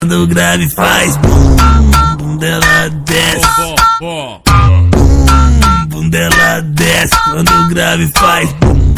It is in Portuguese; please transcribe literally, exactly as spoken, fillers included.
Quando o grave faz bum, bum dela desce. Bum, bum dela desce. Quando o grave faz bum.